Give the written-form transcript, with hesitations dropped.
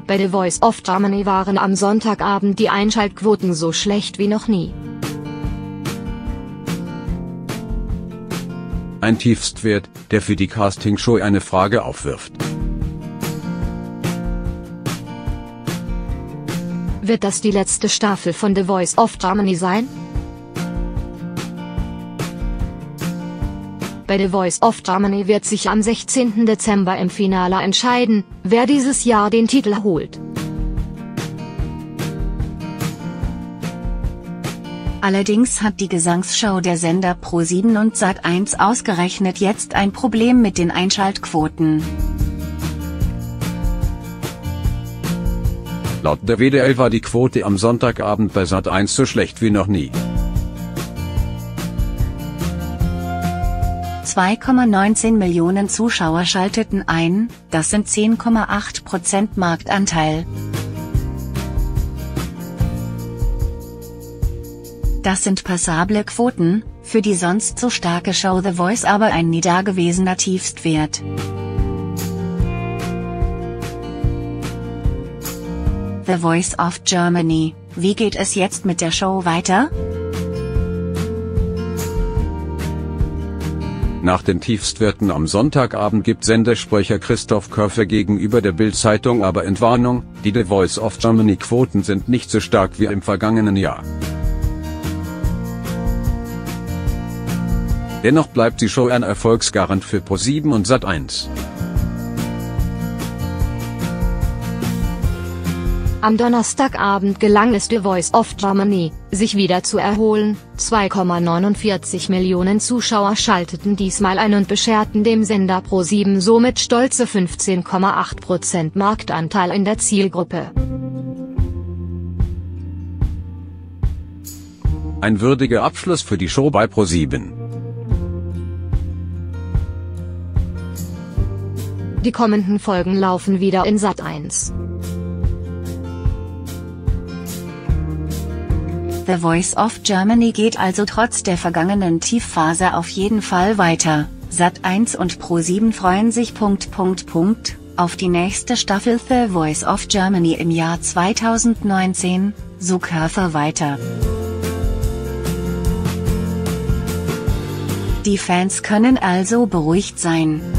Bei The Voice of Germany waren am Sonntagabend die Einschaltquoten so schlecht wie noch nie. Ein Tiefstwert, der für die Castingshow eine Frage aufwirft. Wird das die letzte Staffel von The Voice of Germany sein? Bei The Voice of Germany wird sich am 16. Dezember im Finale entscheiden, wer dieses Jahr den Titel holt. Allerdings hat die Gesangsshow der Sender Pro7 und Sat.1 ausgerechnet jetzt ein Problem mit den Einschaltquoten. Laut der WDL war die Quote am Sonntagabend bei Sat.1 so schlecht wie noch nie. 2,19 Millionen Zuschauer schalteten ein, das sind 10,8% Marktanteil. Das sind passable Quoten, für die sonst so starke Show The Voice aber ein nie dagewesener Tiefstwert. The Voice of Germany, wie geht es jetzt mit der Show weiter? Nach den Tiefstwerten am Sonntagabend gibt Sendersprecher Christoph Körfer gegenüber der Bild-Zeitung aber Entwarnung, die The Voice of Germany Quoten sind nicht so stark wie im vergangenen Jahr. Dennoch bleibt die Show ein Erfolgsgarant für Pro7 und Sat.1. Am Donnerstagabend gelang es The Voice of Germany, sich wieder zu erholen, 2,49 Millionen Zuschauer schalteten diesmal ein und bescherten dem Sender Pro7 somit stolze 15,8% Marktanteil in der Zielgruppe. Ein würdiger Abschluss für die Show bei Pro7. Die kommenden Folgen laufen wieder in Sat.1. The Voice of Germany geht also trotz der vergangenen Tiefphase auf jeden Fall weiter. Sat.1 und Pro7 freuen sich auf die nächste Staffel The Voice of Germany im Jahr 2019, so Körfer weiter. Die Fans können also beruhigt sein.